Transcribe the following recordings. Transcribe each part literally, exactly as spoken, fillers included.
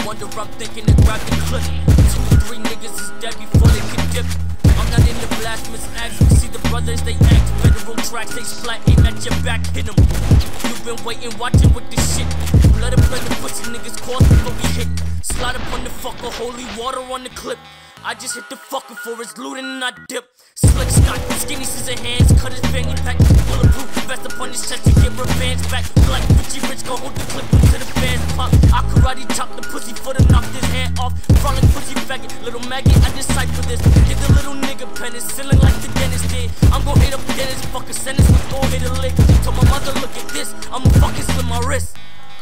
wonder I'm thinking to grab the clip. Two or three niggas is dead before they can dip. I'm not in the blasphemous acts. We see the brothers, they act. Federal tracks, they splatting at your back. Hit them. You've been waiting, watching with this shit. Let it play the pussy niggas cause before we hit. Slide up on the fucker, holy water on the clip. I just hit the fucker for his looting and I dip. Slick stock, skinny scissor hands, cut his fanny pack. Bulletproof vest upon his chest to get revenge back. Like Richie Rich, go hold the clip until the fans pop. I karate chop the pussy for the knock his hand off. Crawling pussy faggot, little maggot, I decipher this. Get the little nigga penicillin like the dentist did. I'm gon' hit up dentist, fucker sentence, let's go hit a lick. Told my mother, look at this, I'ma fucking slit my wrist.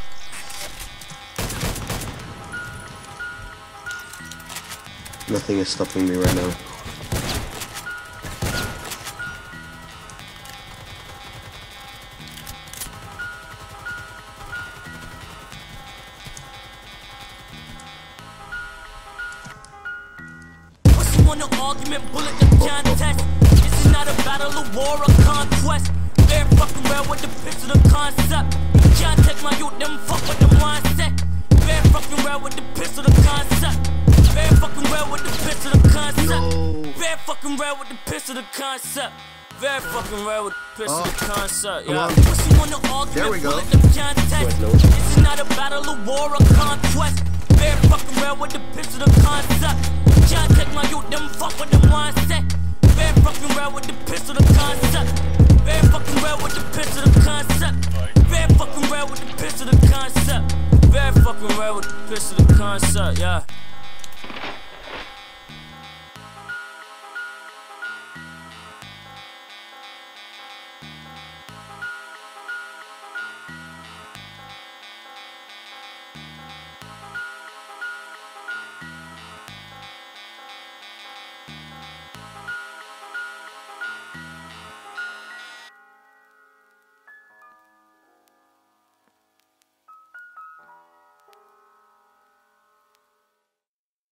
Nothing is stopping me right now. Pussy want an argument, bullet the contest. This is not a battle, a war, a conquest. They're fucking rare with the pistol, the concept. You can't take my youth, them fuck with the mindset. They're fucking rare with the pistol, the concept. Very fucking rare with the pistol, the concept. No. Very fucking rare with the pistol, the concept. Very fucking rare with the pistol, Oh. the concept. Yeah. On. Pussy want an argument, There we go. bullet the contest. This is not a battle, a war, a conquest. Very fucking rare with the pistol, the concept. You can't take my youth, them fuck with the mindset. Very fucking rare with the pistol, the concept. Very fucking rare with the pistol, the concept. Very fucking rare with the pistol, the concept. Very fucking rare with the pistol, the concept. Yeah.